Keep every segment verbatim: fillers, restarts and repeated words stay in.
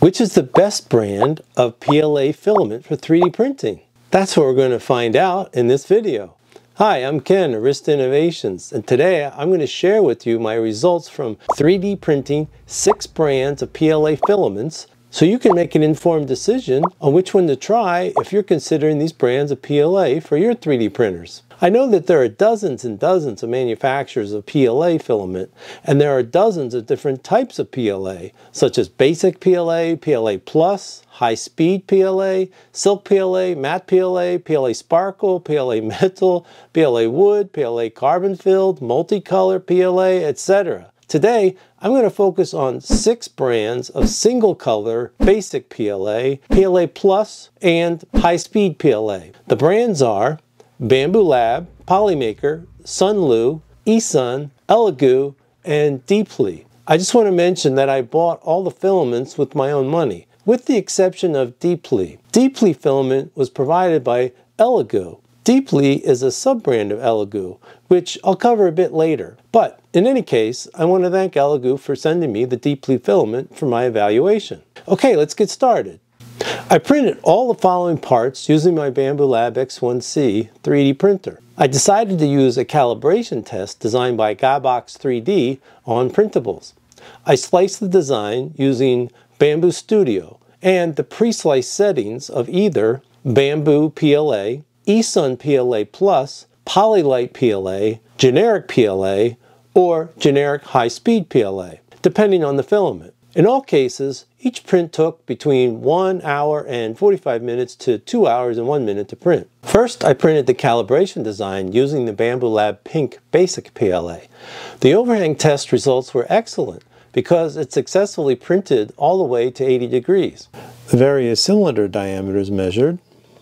Which is the best brand of P L A filament for three D printing? That's what we're going to find out in this video. Hi, I'm Ken of Rist Innovations, and today I'm going to share with you my results from three D printing six brands of P L A filaments so you can make an informed decision on which one to try if you're considering these brands of P L A for your three D printers. I know that there are dozens and dozens of manufacturers of P L A filament, and there are dozens of different types of P L A, such as basic P L A, P L A plus, high-speed P L A, silk P L A, matte P L A, P L A sparkle, P L A metal, P L A wood, P L A carbon-filled, multicolor P L A, et cetera. Today, I'm going to focus on six brands of single-color basic P L A, P L A plus, and high-speed P L A. The brands are Bambu Lab, Polymaker, Sunlu, eSUN, eSUN, and Deeply. I just want to mention that I bought all the filaments with my own money, with the exception of Deeply. Deeply filament was provided by eSUN. Deeply is a sub-brand of eSUN, which I'll cover a bit later. But in any case, I want to thank eSUN for sending me the Deeply filament for my evaluation. Okay, let's get started. I printed all the following parts using my Bambu Lab X one C three D printer. I decided to use a calibration test designed by Gabox three D on printables. I sliced the design using Bambu Studio and the pre-sliced settings of either Bambu P L A, eSUN P L A plus, Polylite P L A, generic P L A, or generic high-speed P L A, depending on the filament. In all cases, each print took between one hour and forty-five minutes to two hours and one minute to print. First, I printed the calibration design using the Bambu Lab Pink Basic P L A. The overhang test results were excellent because it successfully printed all the way to eighty degrees. The various cylinder diameters measured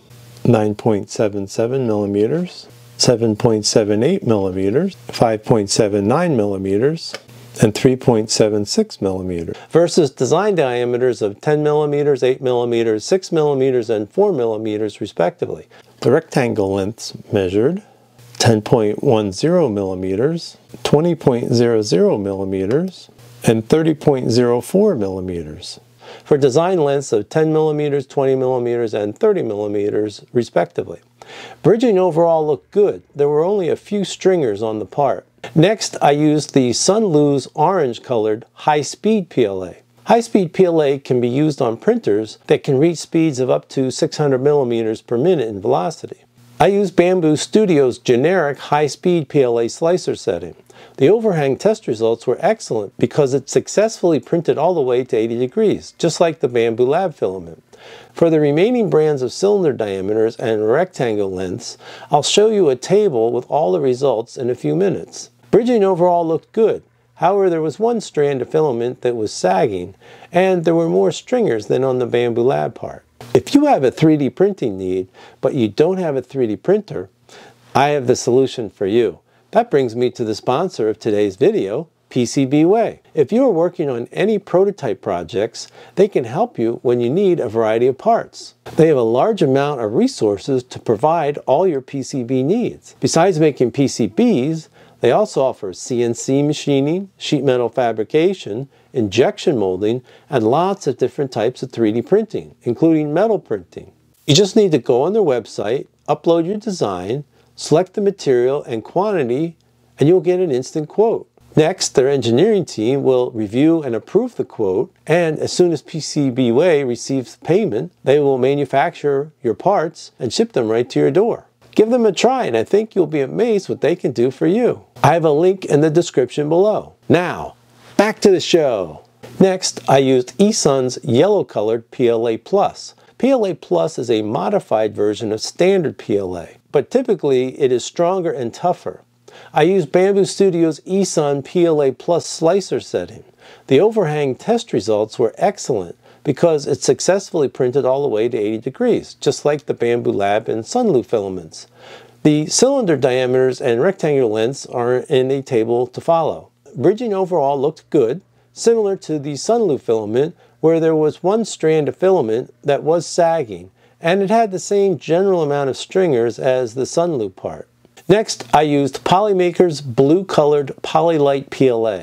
nine point seven seven millimeters, seven point seven eight millimeters, five point seven nine millimeters, and three point seven six millimeters versus design diameters of ten millimeters, eight millimeters, six millimeters, and four millimeters respectively. The rectangle lengths measured ten point one zero millimeters, twenty point zero zero millimeters, and thirty point zero four millimeters for design lengths of ten millimeters, twenty millimeters, and thirty millimeters respectively. Bridging overall looked good. There were only a few stringers on the part. Next, I used the Sunlu's orange-colored high-speed P L A. High-speed P L A can be used on printers that can reach speeds of up to six hundred millimeters per minute in velocity. I used Bambu Studio's generic high-speed P L A slicer setting. The overhang test results were excellent because it successfully printed all the way to eighty degrees, just like the Bambu Lab filament. For the remaining brands of cylinder diameters and rectangle lengths, I'll show you a table with all the results in a few minutes. Bridging overall looked good. However, there was one strand of filament that was sagging, and there were more stringers than on the Bambu Lab part. If you have a three D printing need, but you don't have a three D printer, I have the solution for you. That brings me to the sponsor of today's video, PCBWay. If you are working on any prototype projects, they can help you when you need a variety of parts. They have a large amount of resources to provide all your P C B needs. Besides making P C Bs, they also offer C N C machining, sheet metal fabrication, injection molding, and lots of different types of three D printing, including metal printing. You just need to go on their website, upload your design, select the material and quantity, and you'll get an instant quote. Next, their engineering team will review and approve the quote, and as soon as PCBWay receives payment, they will manufacture your parts and ship them right to your door. Give them a try, and I think you'll be amazed what they can do for you. I have a link in the description below. Now, back to the show. Next, I used eSUN's yellow-colored P L A plus. P L A plus is a modified version of standard P L A, but typically it is stronger and tougher. I used Bambu Studio's eSUN P L A plus slicer setting. The overhang test results were excellent because it successfully printed all the way to eighty degrees, just like the Bambu Lab and Sunlu filaments. The cylinder diameters and rectangular lengths are in a table to follow. Bridging overall looked good, similar to the Sunlu filament, where there was one strand of filament that was sagging, and it had the same general amount of stringers as the Sunlu part. Next, I used Polymaker's blue-colored Polylite P L A.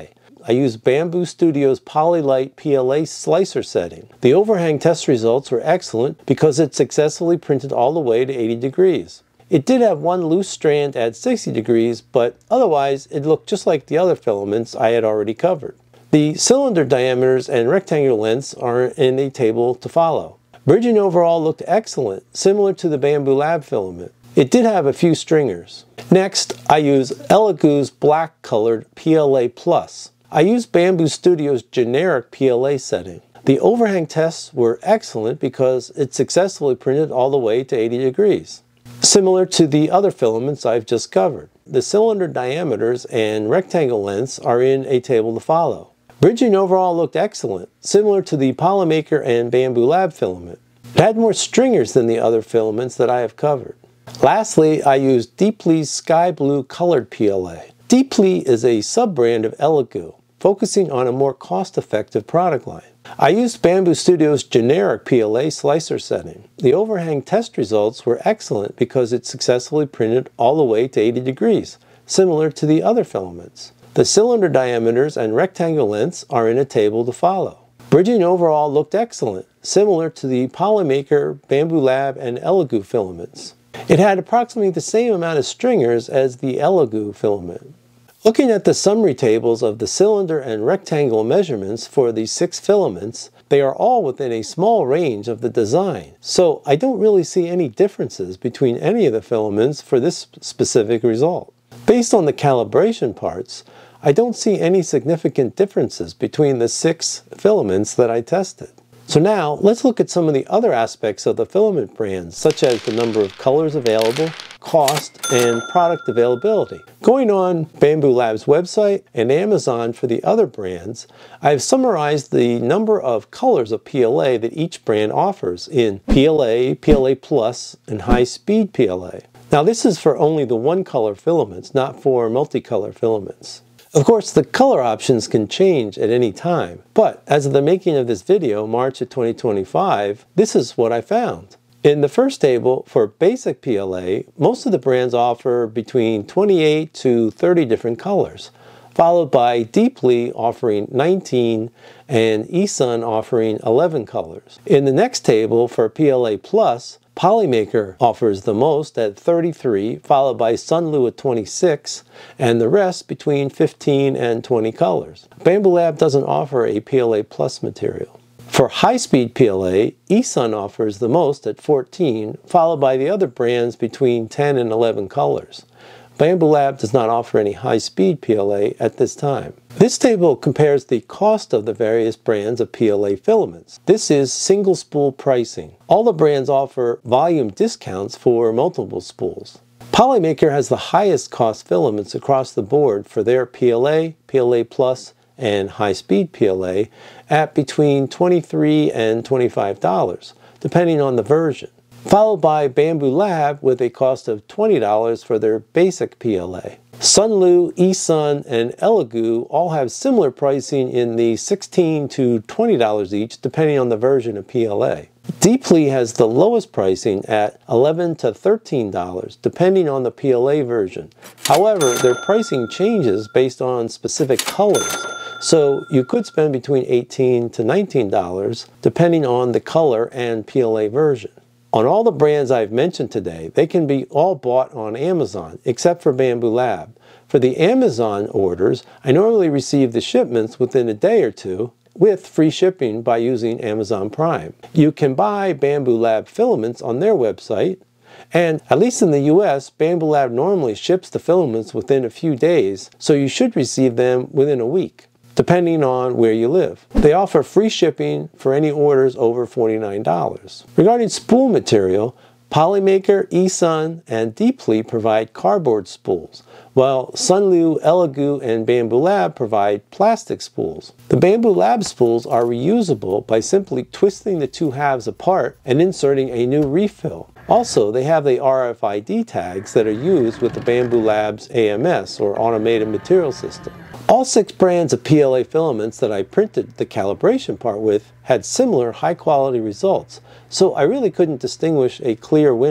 I used Bambu Studio's Polylite P L A slicer setting. The overhang test results were excellent because it successfully printed all the way to eighty degrees. It did have one loose strand at sixty degrees, but otherwise it looked just like the other filaments I had already covered. The cylinder diameters and rectangular lengths are in a table to follow. Bridging overall looked excellent, similar to the Bambu Lab filament. It did have a few stringers. Next, I used Elegoo's black colored P L A Plus. I used Bambu Studio's generic P L A setting. The overhang tests were excellent because it successfully printed all the way to eighty degrees. Similar to the other filaments I've just covered. The cylinder diameters and rectangle lengths are in a table to follow. Bridging overall looked excellent, similar to the Polymaker and Bambu Lab filament. It had more stringers than the other filaments that I have covered. Lastly, I used Deeply's Sky Blue Colored P L A. Deeply is a sub-brand of Elegoo, focusing on a more cost-effective product line. I used Bambu Studio's generic P L A slicer setting. The overhang test results were excellent because it successfully printed all the way to eighty degrees, similar to the other filaments. The cylinder diameters and rectangle lengths are in a table to follow. Bridging overall looked excellent, similar to the Polymaker, Bambu Lab, and Elegoo filaments. It had approximately the same amount of stringers as the Elegoo filament. Looking at the summary tables of the cylinder and rectangle measurements for the six filaments, they are all within a small range of the design, so I don't really see any differences between any of the filaments for this specific result. Based on the calibration parts, I don't see any significant differences between the six filaments that I tested. So now, let's look at some of the other aspects of the filament brands, such as the number of colors available, cost, and product availability. Going on Bambu Lab's website and Amazon for the other brands, I've summarized the number of colors of P L A that each brand offers in P L A, P L A Plus, and high-speed P L A. Now this is for only the one-color filaments, not for multicolor filaments. Of course, the color options can change at any time, but as of the making of this video, March of twenty twenty-five, this is what I found. In the first table, for basic P L A, most of the brands offer between twenty-eight to thirty different colors, followed by Deeply offering nineteen and eSUN offering eleven colors. In the next table, for P L A Plus, Polymaker offers the most at thirty-three, followed by Sunlu at twenty-six, and the rest between fifteen and twenty colors. Bambu Lab doesn't offer a P L A Plus material. For high-speed P L A, eSUN offers the most at fourteen, followed by the other brands between ten and eleven colors. Bambu Lab does not offer any high-speed P L A at this time. This table compares the cost of the various brands of P L A filaments. This is single spool pricing. All the brands offer volume discounts for multiple spools. Polymaker has the highest cost filaments across the board for their P L A, P L A Plus, and high-speed P L A at between twenty-three dollars and twenty-five dollars, depending on the version, followed by Bambu Lab with a cost of twenty dollars for their basic P L A. Sunlu, eSUN, and Elegoo all have similar pricing in the sixteen to twenty dollars each, depending on the version of P L A. Deeply has the lowest pricing at eleven to thirteen dollars, depending on the P L A version. However, their pricing changes based on specific colors, so you could spend between eighteen to nineteen dollars, depending on the color and P L A version. On all the brands I've mentioned today, they can be all bought on Amazon, except for Bambu Lab. For the Amazon orders, I normally receive the shipments within a day or two, with free shipping by using Amazon Prime. You can buy Bambu Lab filaments on their website, and at least in the U S, Bambu Lab normally ships the filaments within a few days, so you should receive them within a week, depending on where you live. They offer free shipping for any orders over forty-nine dollars. Regarding spool material, Polymaker, eSUN, and Deeply provide cardboard spools, while Sunlu, Elegoo, and Bambu Lab provide plastic spools. The Bambu Lab spools are reusable by simply twisting the two halves apart and inserting a new refill. Also, they have the R F I D tags that are used with the Bambu Lab's A M S, or Automated Material System. All six brands of P L A filaments that I printed the calibration part with had similar high-quality results, so I really couldn't distinguish a clear winner.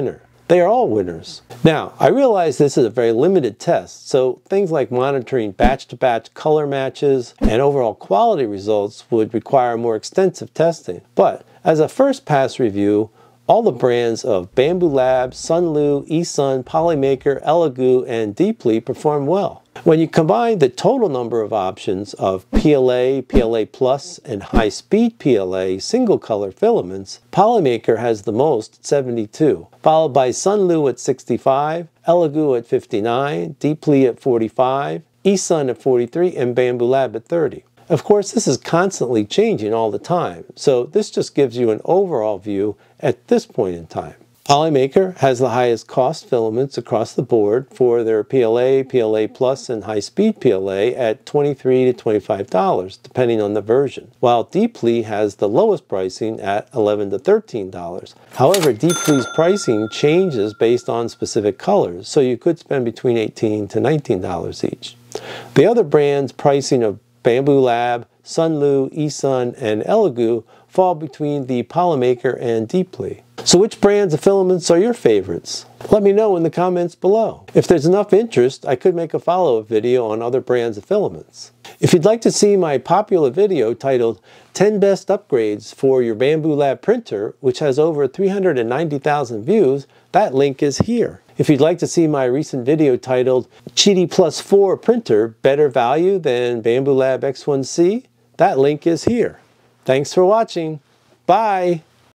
They are all winners. Now, I realize this is a very limited test, so things like monitoring batch-to-batch color matches and overall quality results would require more extensive testing. But as a first pass review, all the brands of Bambu Lab, Sunlu, eSUN, Polymaker, eLagu, and Deeply perform well. When you combine the total number of options of P L A, P L A Plus, and high-speed P L A single-color filaments, Polymaker has the most at seventy-two, followed by Sunlu at sixty-five, eLagu at fifty-nine, Deeply at forty-five, eSUN at forty-three, and Bambu Lab at thirty. Of course, this is constantly changing all the time, so this just gives you an overall view at this point in time. Polymaker has the highest cost filaments across the board for their P L A, P L A Plus, and high-speed P L A at twenty-three to twenty-five dollars, depending on the version, while Deeply has the lowest pricing at eleven to thirteen dollars. However, Deeply's pricing changes based on specific colors, so you could spend between eighteen to nineteen dollars each. The other brands' pricing of Bambu Lab, Sunlu, eSUN, and eLagu fall between the Polymaker and Deeply. So which brands of filaments are your favorites? Let me know in the comments below. If there's enough interest, I could make a follow-up video on other brands of filaments. If you'd like to see my popular video titled ten Best Upgrades for Your Bambu Lab Printer, which has over three hundred ninety thousand views, that link is here. If you'd like to see my recent video titled Qidi Plus four Printer, Better Value Than Bambu Lab X one C, that link is here. Thanks for watching. Bye!